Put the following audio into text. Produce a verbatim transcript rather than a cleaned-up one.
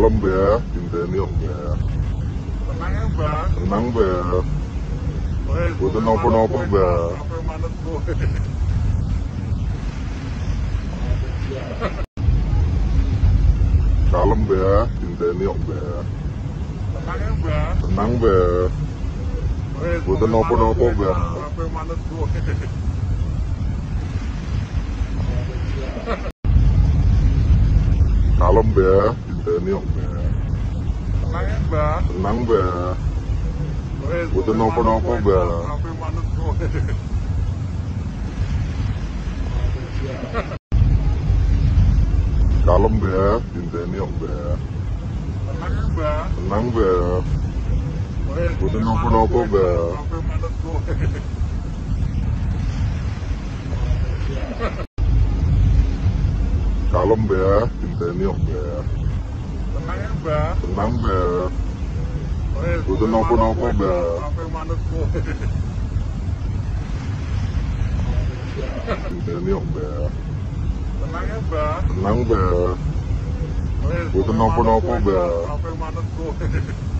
Kalem ya, cintanya ya. Tenang ya Mbak. Tenang ya. Bukan nopo-nopo ya. Kalem ya, cintanya ya. Tenang ya Mbak. Tenang ya. Bukan nopo-nopo ya. Kalem ya, cintanya ya. Tenang ya Mbak. Tenang ya. Bukan nopo-nopo ya. Kalem ya, cintanya ya. Tenang ya Mbak. Tenang ya. Bukan nopo-nopo ya. Kalem ya, cintanya ya. Tenang ya Mbak. Tenang ya. Bukan nopo-nopo ya. Cintanya ya. Tenang ya Mbak. Tenang ya. Bukan nopo-nopo ya.